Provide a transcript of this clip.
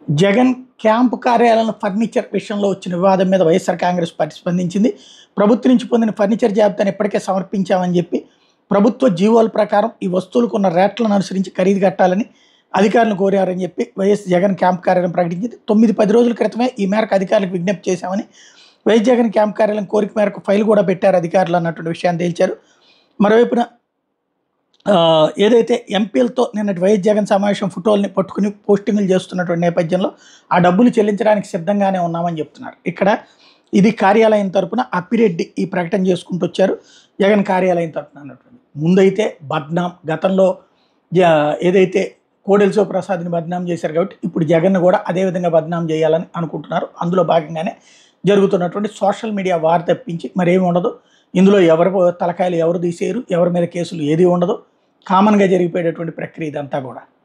Jagan camp కార్యాలయం furniture విషయంలో వచ్చిన వివాదం మీద వైఎస్ఆర్ కాంగ్రెస్ పార్టీ స్పందించింది. ప్రభుత్వం నుంచి పొందిన ఫర్నిచర్ జాబితాను ఇప్పటికే సమర్పించామని చెప్పి ప్రభుత్వ జీవోల ప్రకారం ఈ వస్తువులకు ఉన్న రేట్లను అనుసరించి ఖరీదు కట్టాలని అధికారులను కోరారని చెప్పి వైఎస్ జగన్ క్యాంప్ కార్యాలయం ప్రకటించింది. 9-10 రోజుల క్రితమే ఈ మేరకు అధికారులకు విజ్ఞప్తి చేశామని వైఎస్ జగన్ క్యాంప్ కార్యాలయం కోరిక మేరకు ఫైల్ కూడా పెట్టారు అధికారులు అన్నటువంటి విషయాన్ని తేల్చారు. మరోవైపున ఏదైతే ఎంపీలతో నిన్నటి వైఎస్ జగన్ సమావేశం ఫోటోల్ని పట్టుకుని పోస్టింగ్లు చేస్తున్నటువంటి నేపథ్యంలో ఆ డబ్బులు చెల్లించడానికి సిద్ధంగానే ఉన్నామని చెప్తున్నారు. ఇక్కడ ఇది కార్యాలయం తరపున అప్పిరెడ్డి ఈ ప్రకటన చేసుకుంటూ వచ్చారు. జగన్ కార్యాలయం తరపున అన్నటువంటి ముందైతే బద్నాం గతంలో ఏదైతే కోడెల శివప్రసాద్ని బద్నాం చేశారు కాబట్టి ఇప్పుడు జగన్ను కూడా అదేవిధంగా బద్నాం చేయాలని అనుకుంటున్నారు. అందులో భాగంగానే జరుగుతున్నటువంటి సోషల్ మీడియా వార్ తప్పించి మరేమి ఉండదు. ఇందులో ఎవరు తలకాయలు ఎవరు తీసేయరు, ఎవరి మీద కేసులు ఏది ఉండదు. కామన్గా జరిగిపోయేటటువంటి ప్రక్రియ ఇదంతా కూడా.